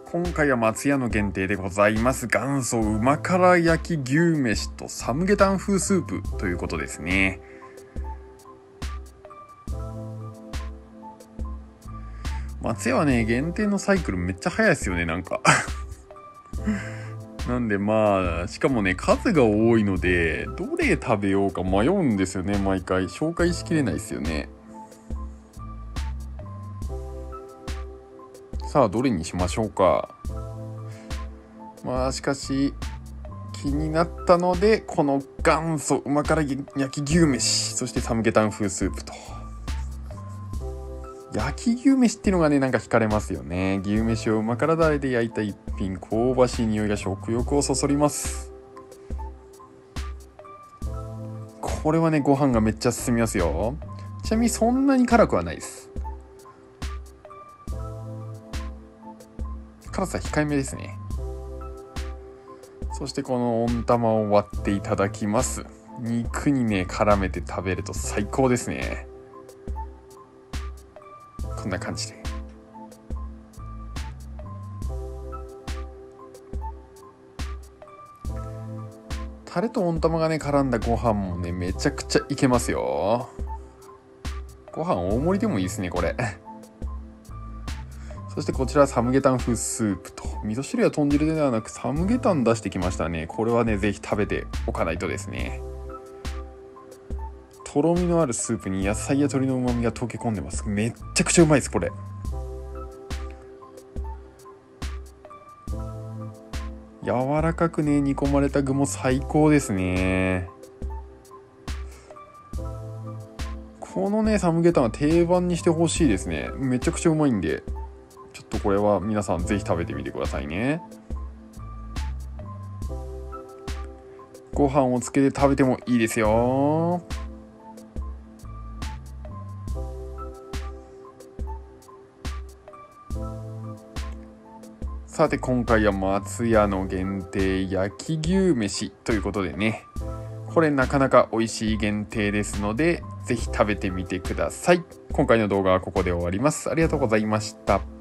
今回は松屋の限定でございます。元祖うま辛焼き牛飯とサムゲタン風スープということですね。松屋はね、限定のサイクルめっちゃ早いですよね、なんか。なんでしかもね、数が多いので、どれ食べようか迷うんですよね、毎回。紹介しきれないですよね。さあ、どれにしましょうか。しかし、気になったので、この元祖うま辛焼き牛飯、そしてサムゲタン風スープと。焼き牛飯っていうのがね、なんか惹かれますよね。牛飯をうま辛だれで焼いた一品、香ばしい匂いが食欲をそそります。これはね、ご飯がめっちゃ進みますよ。ちなみにそんなに辛くはないです。辛さ控えめですね。そしてこの温玉を割っていただきます。肉にね、絡めて食べると最高ですね。こんな感じで。タレと温玉がね、絡んだご飯もね、めちゃくちゃいけますよ。ご飯大盛りでもいいですね、これ。そしてこちらサムゲタン風スープと、味噌汁や豚汁ではなくサムゲタン出してきましたね。これはね、ぜひ食べておかないとですね。とろみのあるスープに野菜や鶏の旨味が溶け込んでます。めっちゃくちゃうまいです、これ。柔らかくね、煮込まれた具も最高ですね。このね、サムゲタンは定番にしてほしいですね。めちゃくちゃうまいんで、ちょっとこれは皆さんぜひ食べてみてくださいね。ご飯をつけて食べてもいいですよ。さて今回は松屋の限定焼き牛飯ということでね、これなかなか美味しい限定ですので、ぜひ食べてみてください。今回の動画はここで終わります。ありがとうございました。